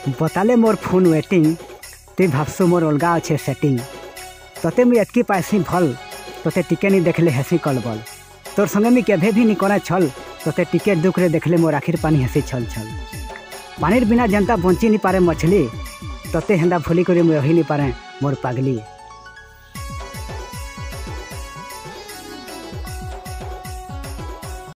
बताले मोर phone waiting तुई भाबसु मोर अलगा अच्छे सेटिंग तोते मुई एतकी पाइसी भल तोते टिके नहीं देखले हेसी कलबल तोर संगे मुई केभे भी नहीं करे छल तोते टिके दुख रे देखले मोर आखिर पानी हेसी छल छल पानीर बिना जनता बंची नहीं पारे मछली तोते हेंदा भूली कर मुई रही नहीं पारे मोर पागली।